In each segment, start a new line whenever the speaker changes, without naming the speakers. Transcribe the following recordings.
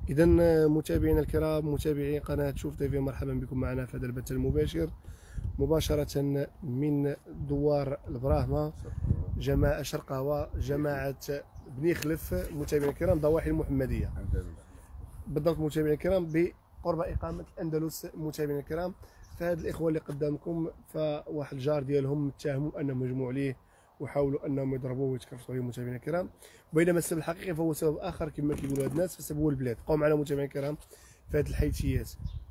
إذا متابعينا الكرام، متابعي قناة شوف تيفي، مرحبا بكم معنا في هذا البث المباشر مباشرة من دوار البراهمة، جماعة شرقاوة، جماعة بني خلف. متابعينا الكرام، ضواحي المحمدية بالضبط. متابعينا الكرام، بقرب إقامة الأندلس. متابعينا الكرام، فهاد الإخوة اللي قدامكم، فواحد الجار ديالهم اتهموا أنهم هجموا عليه وحاولوا انهم يضربوه ويتكرفسوا عليه. متابعينا الكرام، بينما السبب الحقيقي فهو سبب اخر كما كيقولوا هاد الناس، فسبب هو البلاد. بقاو معنا متابعينا الكرام في هذه الحيثيات.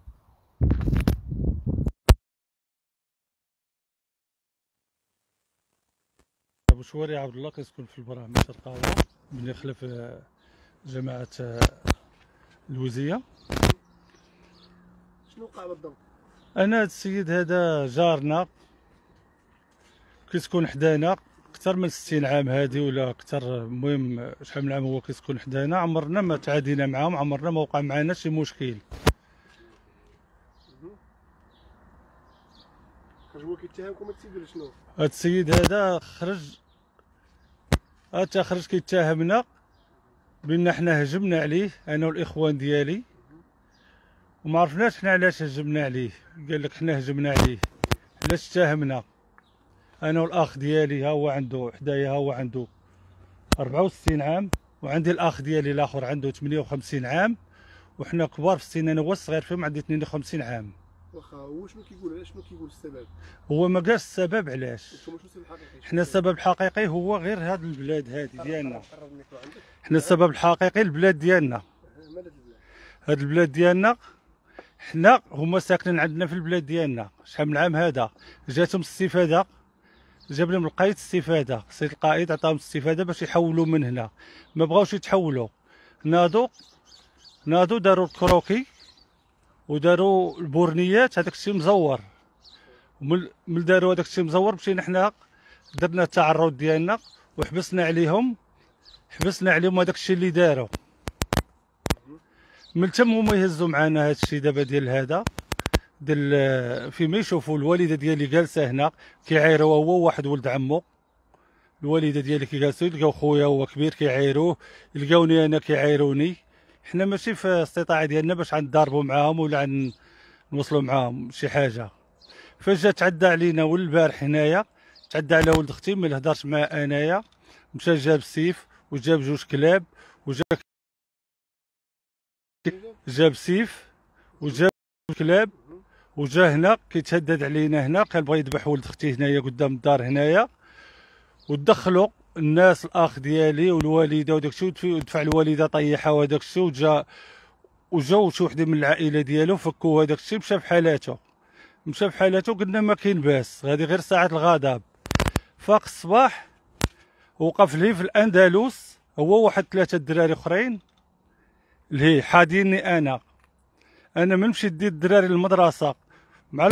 بوشواري عبد الله كيسكن في البراهمة شرقاوة، بني خلف جماعة الوزية.
شنو وقع بالضبط؟
أنا هاد السيد هذا جارنا، كيسكن حدانا أكثر من 60 عام هادي ولا أكثر. المهم شحال من عام هو كيسكن حدانا، عمرنا ما تعادينا معاهم، عمرنا ما وقع معنا شي مشكل.
هو كيتهمكم السيد شنو؟
هاد السيد هذا خرج كيتهمنا بان حنا هجمنا عليه انا والاخوان ديالي، وما عرفناش حنا علاش هجمنا عليه. قال لك حنا هجمنا عليه علاش اتهمنا. انا والاخ ديالي، ها هو عنده حدايا، ها هو عنده 64 عام، وعندي الاخ ديالي الاخر عنده 58 عام، وحنا كبار في السن. انا هو الصغير فيهم، عندي 52 عام.
واخا هو شنو كيقول؟ علاش شنو كيقول السبب؟
هو ما قالش السبب علاش.
نتوما شنو السبب الحقيقي؟
حنا السبب الحقيقي هو غير هاد البلاد هادي ديالنا. حنا السبب الحقيقي البلاد ديالنا.
ماذا البلاد؟
هاد البلاد ديالنا، حنا هما ساكنين عندنا في البلاد ديالنا. شحال من عام هذا جاتهم الاستفاده، جاب لهم القايد استفاده، سيد القائد عطاهم استفاده باش يحولوا من هنا. ما بغاوش يتحولوا، ناضوا داروا الكروكي وداروا البورنيات، هذاك الشيء مزور. من داروا هذاك الشيء مزور، مشينا حنا درنا التعرض ديالنا وحبسنا عليهم هذاك الشيء اللي داروا. من تم هما يهزوا معنا هذا الشيء دابا ديال هذا فيما يشوفوا الوالده ديالي جالسه هنا كيعايروها هو واحد ولد عمو. الوالده ديالي كي جالسين لقاو خويا هو كبير كيعايروه، لقاوني انا كيعايروني. حنا ماشي في الاستطاعه ديالنا باش غنضاربوا معاهم ولا نوصلوا معاهم شي حاجه. فجا تعدى علينا والبارح هنايا، تعدى على ولد اختي ما هضرش معاه انايا، مشى جاب سيف وجاب جوج كلاب جاب سيف وجاب كلاب وجا هنا كيتهدد علينا هنا، قال بغى يذبح ولد اختي هنايا قدام الدار هنايا. ودخلوا الناس، الاخ ديالي والوالده وداك الشيء، ودفع الوالده طيحها وداك الشيء. وجاو شي وحده من العائله ديالو فكوا هذاك الشيء، مشى بحالته. قلنا ما كاين باس، هذه غير ساعه الغضب. فاق الصباح وقف لي في الاندلس هو واحد 3 دراري اخرين اللي حاديني انا من مشيت ديت الدراري للمدرسه مع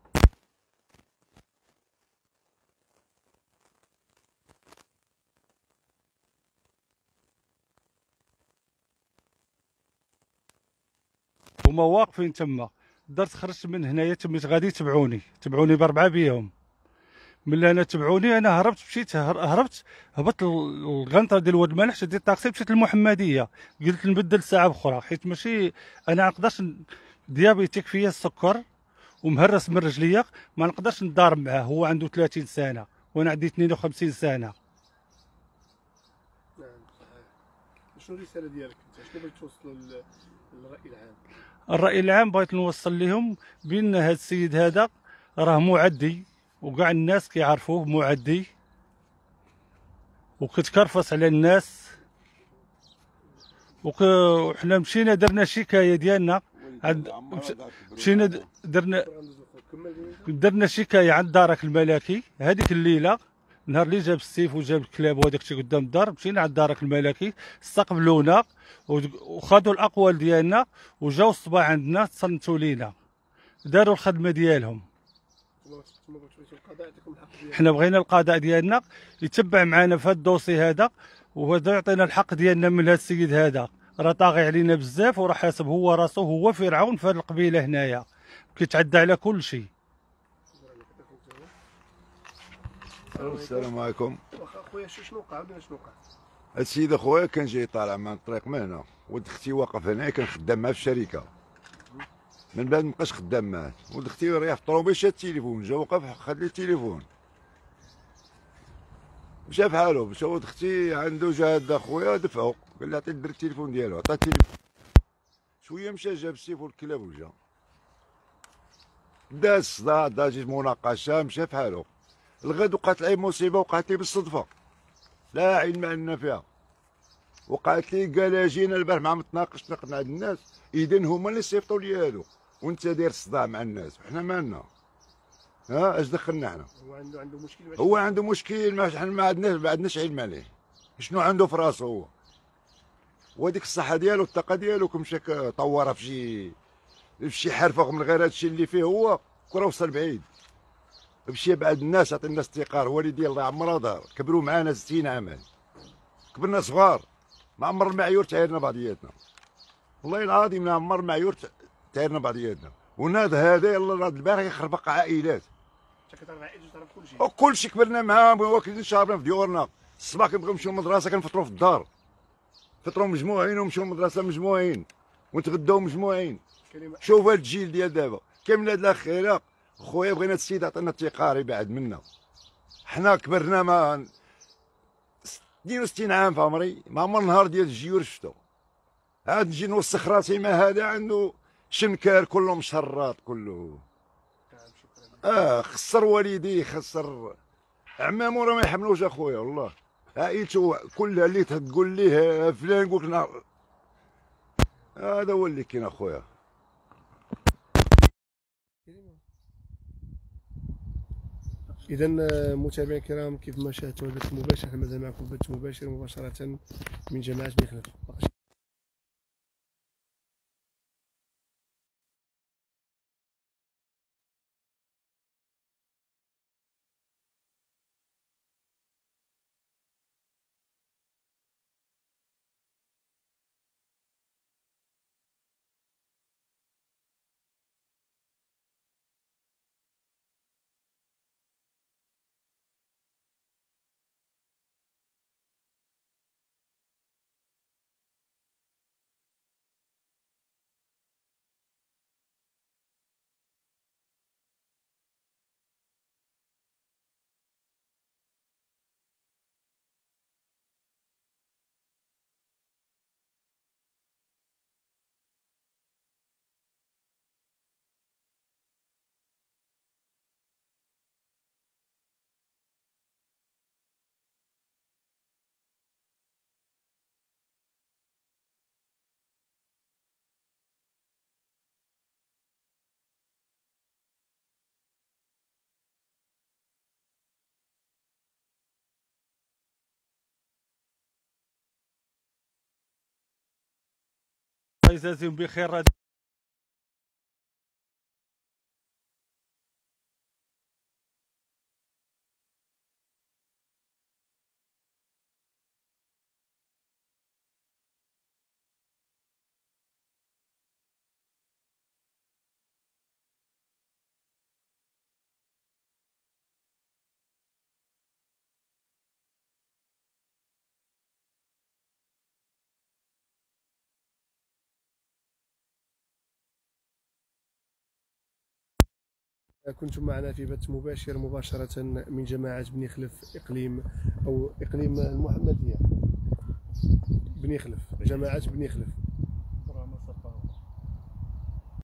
هما واقفين تما. درت خرجت من هنايا، تميت غادي يتبعوني ب4 بيهم. ملي انا تبعوني انا هربت، مشيت هبطت الغنطه ديال واد الملح، شديت الطاكسي مشيت للمحمديه. قلت نبدل ساعه اخرى، حيت ماشي انا نقدرش، ديابيتيك فيا السكر ومهرس من رجليا، ما نقدرش نضارب معاه. هو عنده 30 سنه وانا عندي 52 سنه.
نعم صحيح. شنو الرساله ديالك انت؟ شنو بغيت توصلوا للراي العام؟
الراي العام بغيت نوصل لهم بان هذا السيد هذا راه معدي، وكاع الناس كيعرفوه معدي وكتكرفص على الناس. وحنا مشينا درنا شكايه ديالنا مشينا درنا شكايه عند دارك الملكي. هذيك الليله نهار اللي جاب السيف وجاب الكلاب وهذاك الشيء قدام الدار، مشينا عند دارك الملكي، استقبلونا وخذوا الاقوال ديالنا، وجاو الصباح عندنا تصنتوا لينا، داروا الخدمه ديالهم. حنا بغينا القضاء ديالنا يتبع معنا في هذا الدوسي هذا، وهذا يعطينا الحق ديالنا من هذا السيد هذا. راه طاغي علينا بزاف، وراه حاسب هو راسو هو فرعون في هذه القبيله هنايا، كيتعدى على كل شيء.
السلام عليكم.
واخا خويا شنو وقع؟ شنو وقع؟
هاد السيد اخويا كان جاي طالع من الطريق من هنا، ولد اختي واقف هنا، كان خدام معاه في الشركه. من بعد مبقاش خدام معاه، ولد اختي ريح في الطرومبيل شاد التليفون، جا وقف خد لي التليفون، مشى بحالو. مشى ولد اختي عنده، جا هاد اخويا دفعو، قال لي عطي الدري التليفون ديالو، عطاه التليفون. شويه مشى جاب السيف والكلاب وجا، دا الصداع، دا جيت مناقشه، مشى بحالو. الغد وقعت لي مصيبه، وقعت لي بالصدفه، لا علم عندنا فيها. وقعت لي قال جينا البارح مع متناقش مع الناس، اذا هما اللي صيفطوا لي هادو، وانت داير صداع مع الناس، وحنا مالنا؟ ها اش دخلنا حنا؟
هو عنده مشكل.
هو عنده مشكل، ما حنا ما عندناش علم عليه شنو عنده في راسه هو. وهذيك الصحه ديالو الطاقه ديالو كمشى طورها في شي حرفه من غير هادشي اللي فيه هو، كره وصل بعيد. مشى بعد الناس، عطي الناس استقرار. والدي الله يعمرها دار، كبروا معانا 60 عاما، كبرنا صغار، ما عمر المعيور تعايرنا بعضياتنا، والله العظيم ما عمر المعيور تعايرنا بعضياتنا. وناد هذا يلا البارح يخربق عائلات،
كتعرف عائلته وتعرف كلشي.
وكلشي كبرنا معاه، واكلين شاربنا في ديورنا. الصباح كنبغيو نمشيو للمدرسه كنفطروا في الدار، فطروا مجموعين ومشيو للمدرسه مجموعين، ونتغداو مجموعين. شوف هاد الجيل ديال دابا كامل هاد الاخيره. خويا بغينا السيد عطينا التقار يبعد منا، حنا كبرنا ما 62 عام في عمري، ما عمر نهار ديال الجيور شفتو. عاد نجي نوسخ راسي مع هذا عنده شنكار كله مشرط كله. خسر والديه، خسر عمامو، راه ما يحملوش اخويا والله. عائلته كلها اللي تقول ليه فلان قلت لنا هذا هو اللي كاين اخويا.
اذا متابعينا الكرام، كيف ما شاهدتوا البث المباشر، احنا مازال معكم بث مباشر مباشره من جماعه بني خلف.
الله يجازيهم بخير.
كنتم معنا في بث مباشر مباشرة من جماعة بني خلف، إقليم المحمدية، بني خلف، جماعة بني خلف.